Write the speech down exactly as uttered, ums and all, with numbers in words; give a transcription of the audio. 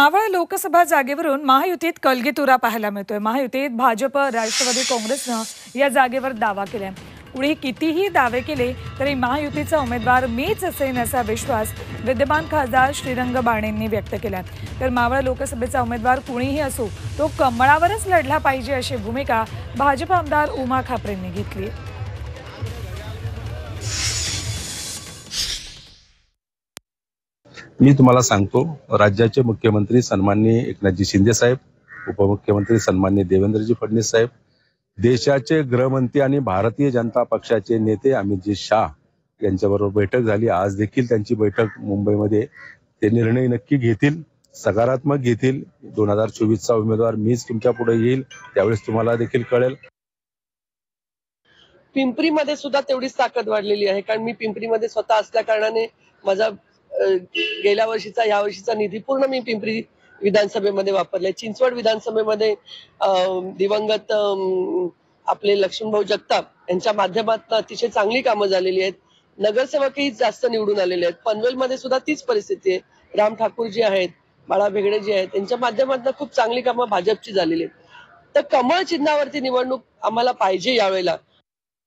मावळ लोकसभा जागेवरून महायुतीत कलगीतुरा पाहायला मिळतोय। महायुतीत भाजप, राष्ट्रवादी काँग्रेसनं या जागेवर दावा केलाय। कुणी कितीही दावे केले तरी महायुतीचा उमेदवार मीच असेन असा विश्वास विद्यमान खासदार श्रीरंग बाणेंनी व्यक्त केलाय। तर मावळ लोकसभेचा उमेदवार कुणीही असो तो कमळावरच लढला पाहिजे अशी भूमिका भाजप आमदार उमा खापरेंनी घेतली आहे। मी तुम्हाला सांगतो, राज्याचे मुख्यमंत्री सन्माननीय एकनाथजी शिंदे साहेब, उपमुख्यमंत्री सन्माननीय देवेंद्रजी फडणवीस साहेब, देशाचे गृहमंत्री आणि भारतीय जनता पक्षाचे नेते अमितजी शाह यांच्याबरोबर बैठक झाली। आज देखील त्यांची बैठक मुंबईमध्ये ते निर्णय नक्की घेतील, सकारात्मक घेतील। दोन हजार चोवीस चा उमेदवार मीच तुमच्या पुढे येईल, त्यावेळेस तुम्हाला देखील कळेल। पिंपरीमध्ये सुद्धा तेवढीच ताकद वाढलेली आहे, कारण मी पिंपरीमध्ये स्वतः असल्या कारणाने माझा गेल्या वर्षीचा या वर्षीचा निधी पूर्ण मी पिंपरी विधानसभेमध्ये वापरलाय। चिंचवड विधानसभेमध्ये दिवंगत आपले लक्ष्मणभाऊ जगताप यांच्या माध्यमातून अतिशय चांगली कामं झालेली आहेत। नगरसेवकही जास्त निवडून आलेले आहेत। पनवेलमध्ये सुद्धा तीच परिस्थिती आहे। राम ठाकूरजी आहेत, बाळा भेगडे जी आहेत, त्यांच्या माध्यमातून खूप चांगली कामं भाजपची झालेली आहेत। तर कमळ चिन्हावरती निवडणूक आम्हाला पाहिजे यावेळेला,